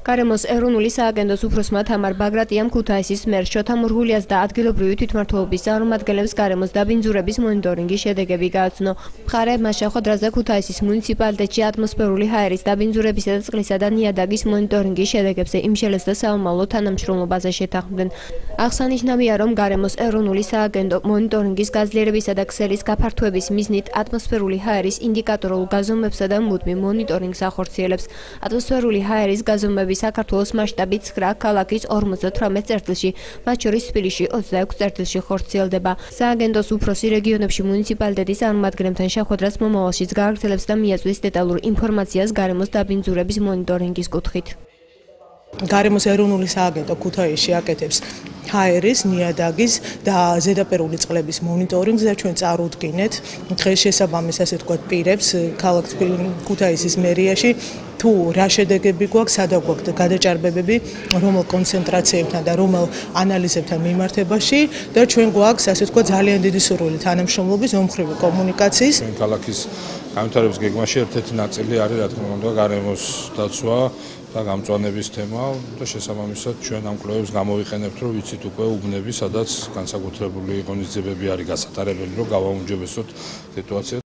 გარემოს ეროვნული სააგენტოს უფროსმა თამარ ბაგრატიამ ქუთაისის მერს შოთა მურღულიას და ადგილობრივი თვითმმართველობის წარმომადგენლებს გარემოს დაბინძურების მონიტორინგის შედეგები გააცნო. მხარეებმა შეხვედრაზე ქუთაისის მუნიციპალიტეტში ატმოსფერული ჰაერის დაბინძურებისა და წყლისა და ნიადაგის მონიტორინგის შედეგებზე იმშელეს და საომავლო თანამშრომლობაზე შეთანხმდნენ. აღსანიშნავია, რომ გარემოს ეროვნული სააგენტო მონიტორინგის გაძლიერებისა და ქსელის გაფართოების მიზნით ატმოსფერული ჰაერის ინდიკატორულ გაზომვებსა და მუდმივ მონიტორინგს ახორციელებს. ატმოსფერული ჰაერის გაზომვები საქართველოს მასშტაბით 9 ქალაქის 58 წერტილში, მათ შორის თბილისში 26 წერტილში ხორციელდება. სააგენტოს უფროსი რეგიონებში მუნიციპალიტეტის წარმომადგენლებთან შეხვედრას მომავალშიც გააგრძელებს და მიაწვდის დეტალურ ინფორმაციას გარემოს დაბინძურების მონიტორინგის კუთხით. გარემოს ეროვნული სააგენტო ქუთაისში აკეთებს ჰაერის, ნიადაგის და ზედაპირული წყლების მონიტორინგს და ჩვენ წარუდგინეთ დღეს შესაბამის ასე ვთქვათ პირებს ქალაქ ქუთაისის მერიაში თუ რა შედეგები გვაქვს, სადა გვაქვს გადაჭარბებები, რომელ კონცენტრაციებთან და რომელ ანალიზებთან მიმართებაში და ჩვენ გვაქვს ასე ვთქვათ ძალიან დიდი სურვილი თანამშრომლობის ომხრივი კომუნიკაციის. ქალაქის განვითარების გეგმაში ერთ-ერთი ნაწილი არის რა თქმა უნდა გარემოს დაცვა და გამწვანების თემა და შესაბამისად ჩვენ ამ კვლევებს გამოვიყენებთ, რომ ვიცით უკვე უბნები, სადაც განსაკუთრებული ღონისძიებები არის გასატარებელი, რომ გავაუმჯობესოთ სიტუაცია.